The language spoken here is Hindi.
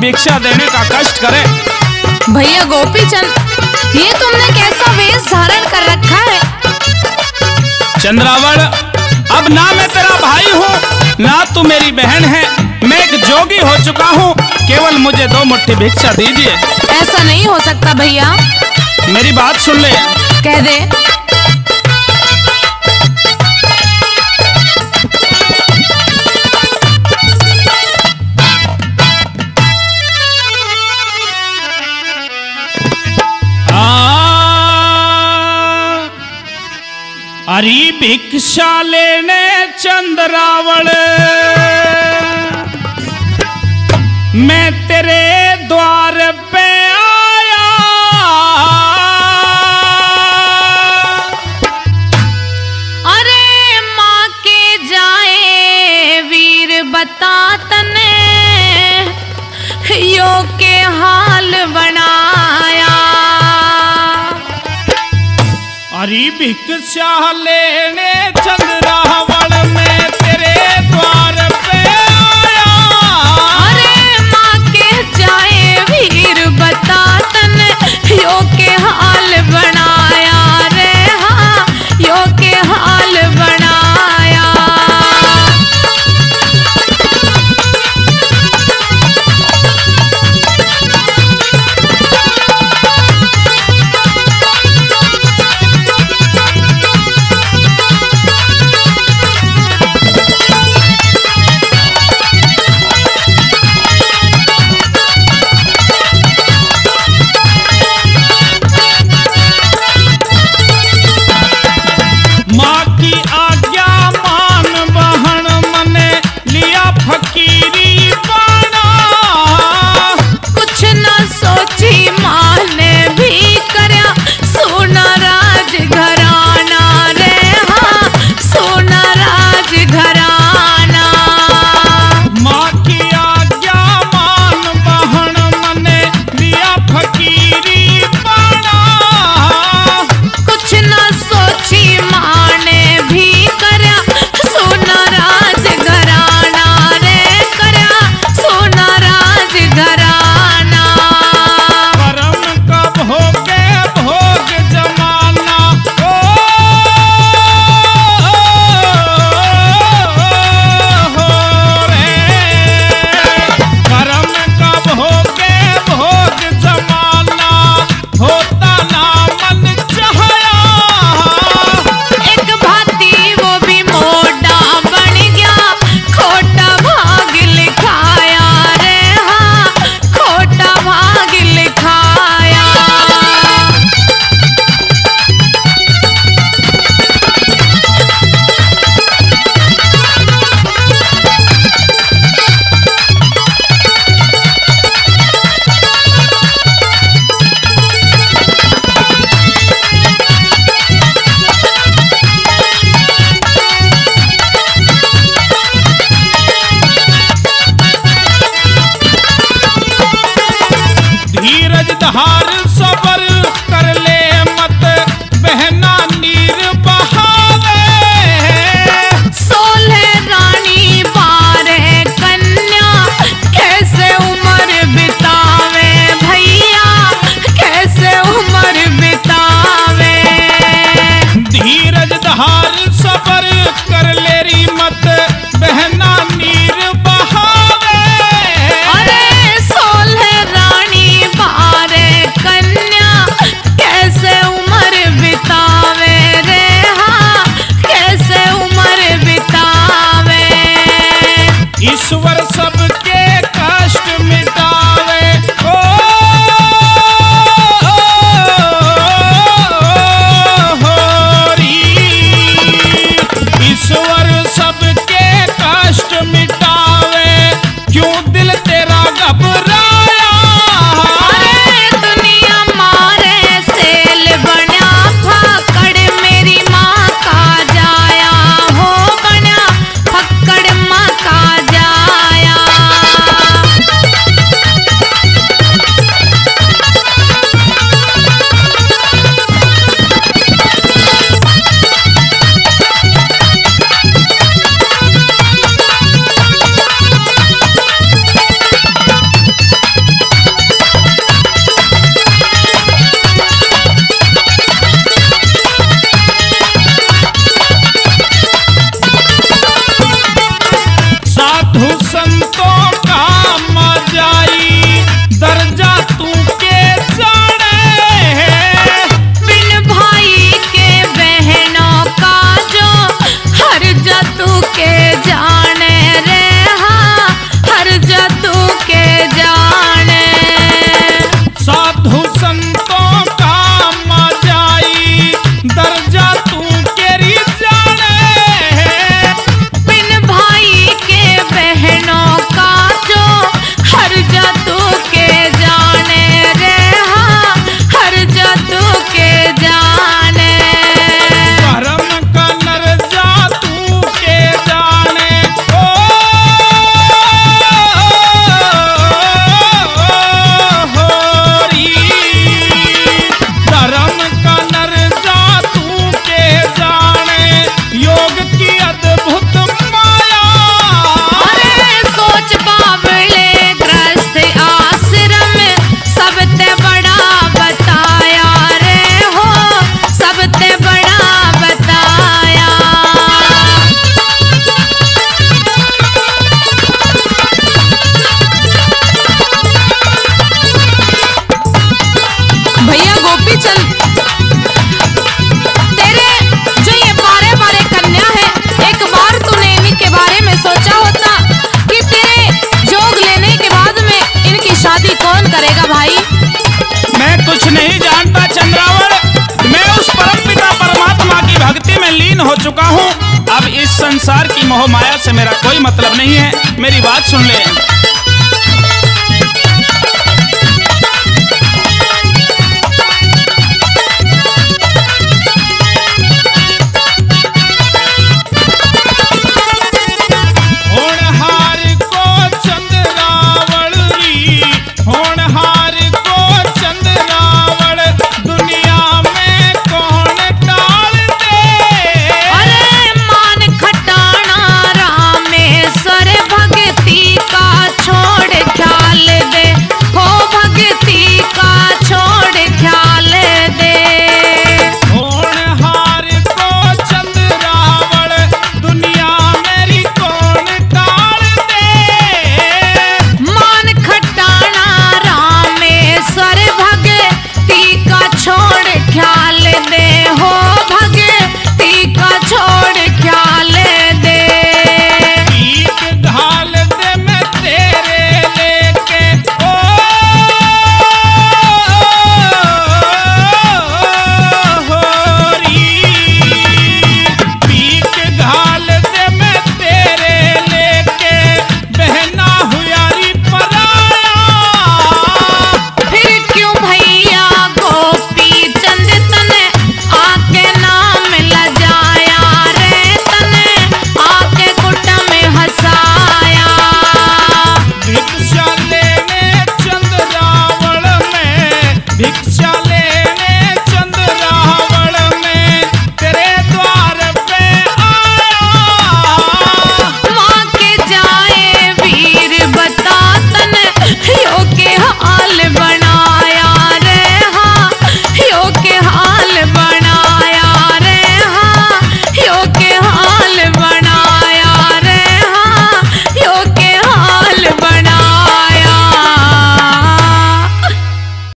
भिक्षा देने का कष्ट करे। भैया गोपीचंद, ये तुमने कैसा वेश धारण कर रखा है? चंद्रावल, अब ना मैं तेरा भाई हूँ ना तू मेरी बहन है। मैं एक जोगी हो चुका हूँ, केवल मुझे 2 मुट्ठी भिक्षा दीजिए। ऐसा नहीं हो सकता भैया। मेरी बात सुन ले। कह दे। अरे भिक्षा लेने चंद्रावल, मैं तेरे द्वार पे आया। अरे माँ के जाए वीर बता तने यो के हाल बनाया। अरे भिक्षा लेने चंद्रावल, मैं तेरे द्वार पे आया। अरे माँ के जाए वीर बता तने यो के हाल बनाया रे। हाँ, यो के हाल बनाया। उस परमपिता परमात्मा की भक्ति में लीन हो चुका हूँ। अब इस संसार की मोह माया से मेरा कोई मतलब नहीं है। मेरी बात सुन ले।